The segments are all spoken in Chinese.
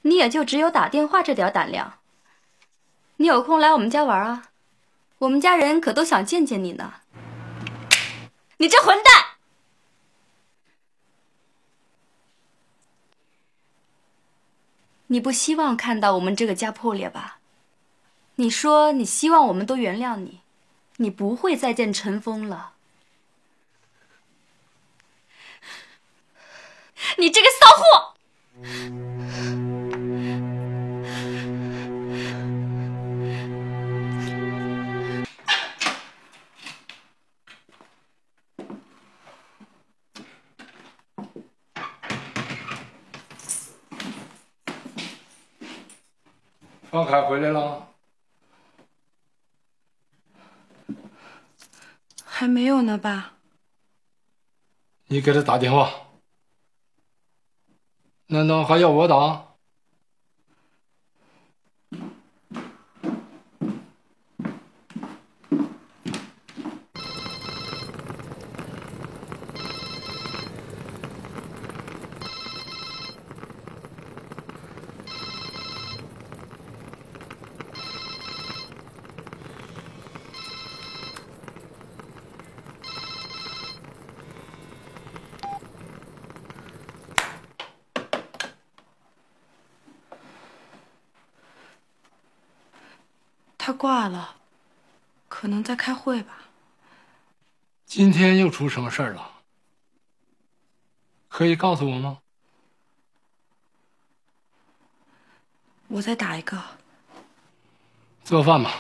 你也就只有打电话这点胆量。你有空来我们家玩啊，我们家人可都想见见你呢。你这混蛋！你不希望看到我们这个家破裂吧？你说你希望我们都原谅你，你不会再见陈峰了。你这个骚货！ 方凯回来了？ 还没有呢，爸。 你给他打电话。难道还要我打？ 他挂了，可能在开会吧。 今天又出什么事儿了？可以告诉我吗？ 我再打一个。 做饭吧。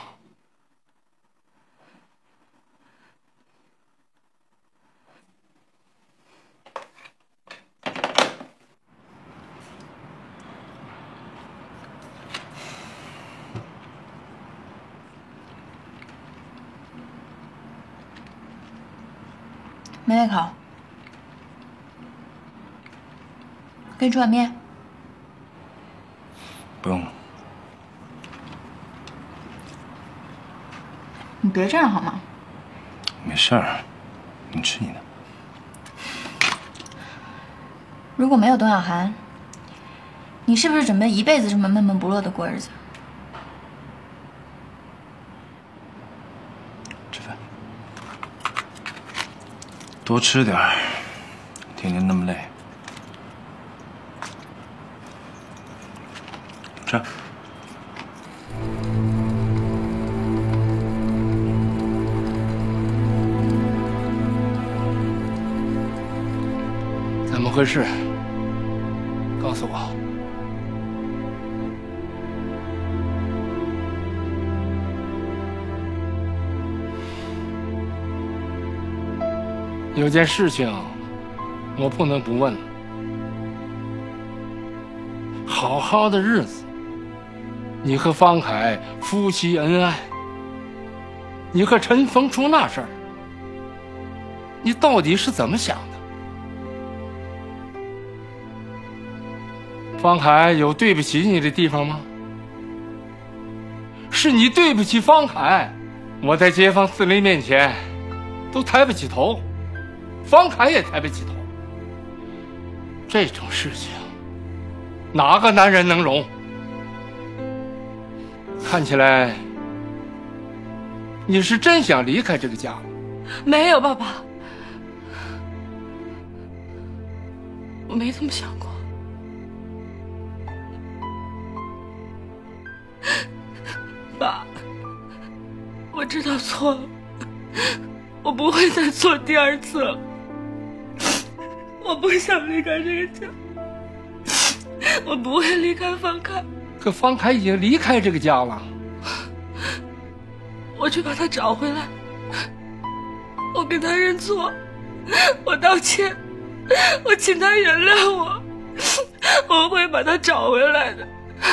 没胃口，给你煮碗面。 不用了。 你别这样好吗？ 没事儿，你吃你的。 如果没有董小涵，你是不是准备一辈子这么闷闷不乐的过日子？ 吃饭，多吃点儿，天天那么累。吃。 怎么回事？告诉我。有件事情，我不能不问。好好的日子，你和方凯夫妻恩爱，你和陈峰出那事儿，你到底是怎么想的？方凯有对不起你的地方吗？是你对不起方凯，我在街坊四邻面前都抬不起头，方凯也抬不起头。这种事情，哪个男人能容？看起来你是真想离开这个家。 没有，爸爸，我没这么想过。爸，我知道错了，我不会再做第二次了。我不想离开这个家，我不会离开方凯。 可方凯已经离开这个家了。 我去把他找回来，我跟他认错，我道歉，我请他原谅我，我会把他找回来的。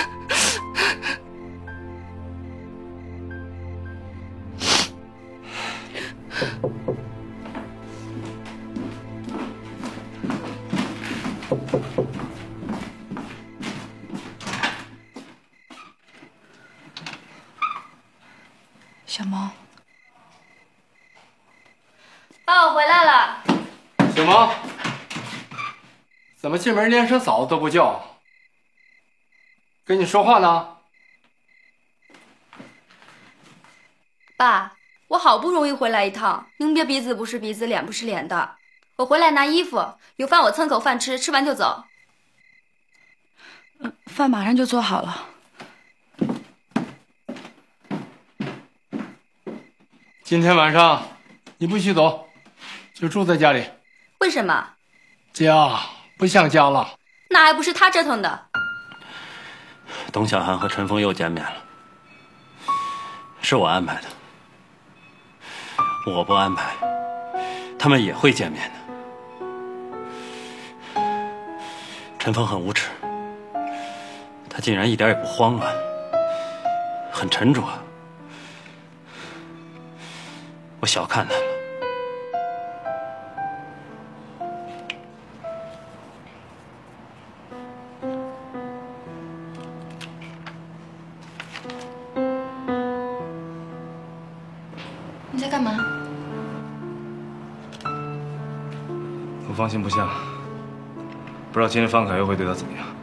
小萌， 爸，我回来了。 小萌，怎么进门连声嫂子都不叫？ 跟你说话呢。 爸，我好不容易回来一趟，您别鼻子不是鼻子，脸不是脸的。我回来拿衣服，有饭我蹭口饭吃，吃完就走。 饭马上就做好了。 今天晚上你不许走，就住在家里。 为什么？ 家不像家了。 那还不是他折腾的。 董小涵和陈峰又见面了，是我安排的。我不安排，他们也会见面的。陈峰很无耻，他竟然一点也不慌乱，很沉着。我小看他了。 你在干嘛？ 我放心不下，不知道今天方凯又会对他怎么样。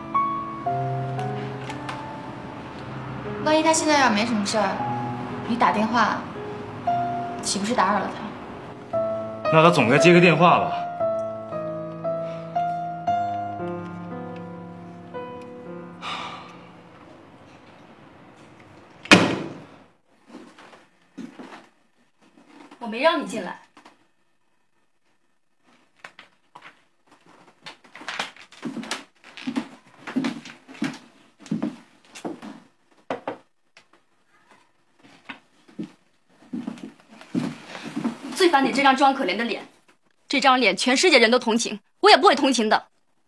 万一他现在要没什么事儿，你打电话，岂不是打扰了他？ 那他总该接个电话吧？ 我没让你进来。最烦你这张装可怜的脸，这张脸全世界人都同情，我也不会同情的。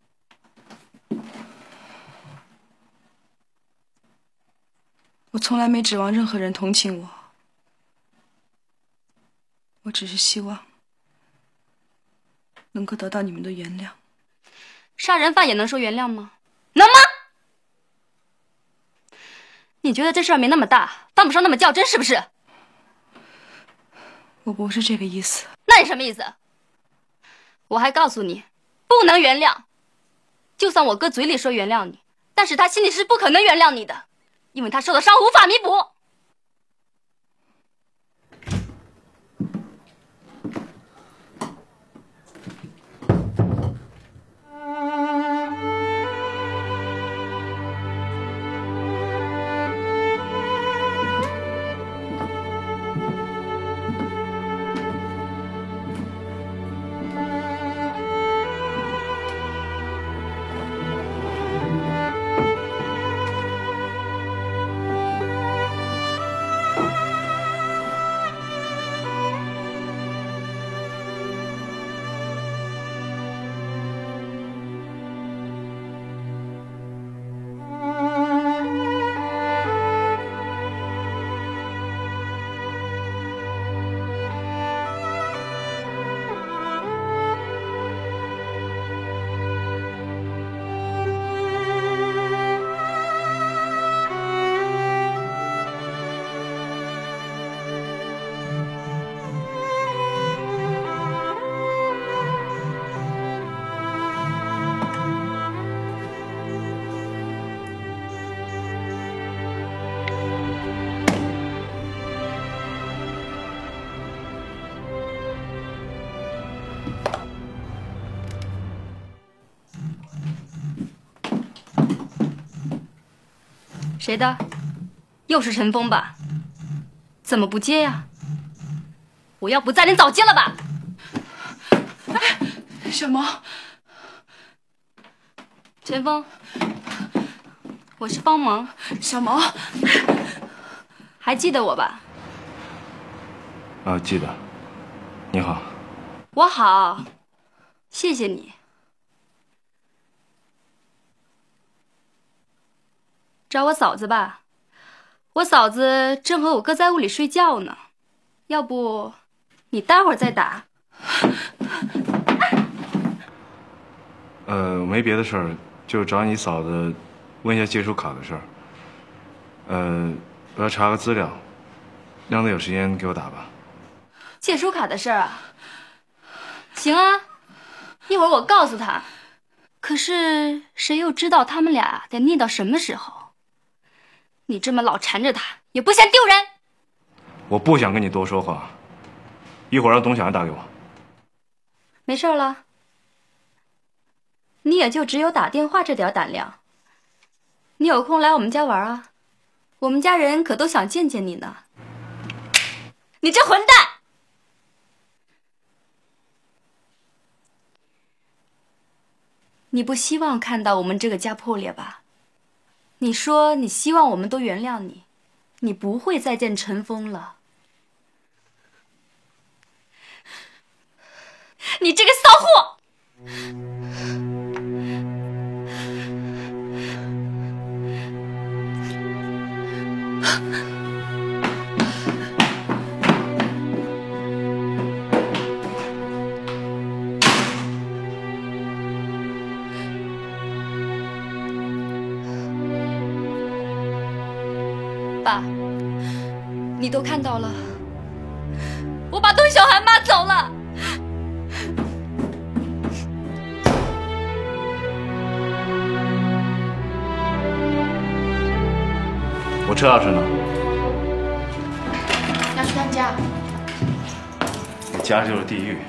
我从来没指望任何人同情我，我只是希望能够得到你们的原谅。 杀人犯也能说原谅吗？能吗？你觉得这事儿没那么大，犯不上那么较真，是不是？ 我不是这个意思。 那你什么意思？我还告诉你，不能原谅。就算我哥嘴里说原谅你，但是他心里是不可能原谅你的，因为他受的伤无法弥补。谁的？又是陈峰吧？怎么不接呀？我要不在，你早接了吧？ 哎，小毛， 陈峰，我是方萌。 小毛， 还记得我吧？ 啊，记得。你好。 我好，谢谢你。找我嫂子吧，我嫂子正和我哥在屋里睡觉呢，要不你待会儿再打。 我没别的事儿，就找你嫂子问一下借书卡的事儿。我要查个资料，让她有时间给我打吧。 借书卡的事儿啊？行啊，一会儿我告诉他。 可是谁又知道他们俩得腻到什么时候？你这么老缠着他，也不嫌丢人？ 我不想跟你多说话，一会儿让董小安打给我。 没事了，你也就只有打电话这点胆量。你有空来我们家玩啊，我们家人可都想见见你呢。你这混蛋！你不希望看到我们这个家破裂吧？你说你希望我们都原谅你，你不会再见陈峰了。你这个骚货！爸，你都看到了，我把董小涵骂走了。 我车钥匙呢？ 要去他们家。 你家就是地狱。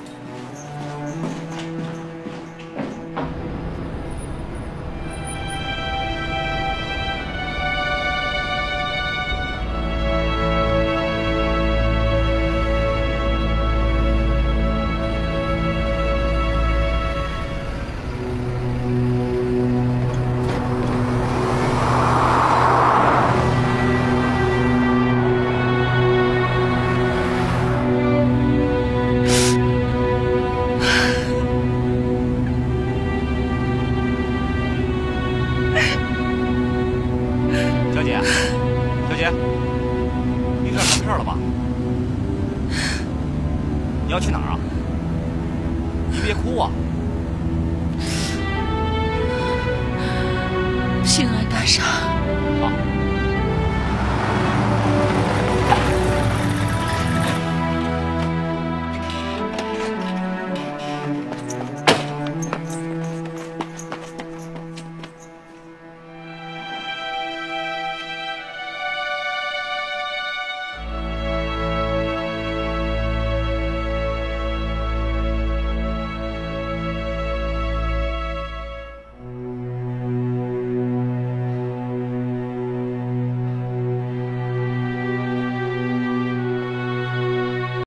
小姐，你知道什么事儿了吧？你要去哪儿啊？你别哭啊！ 兴安大厦。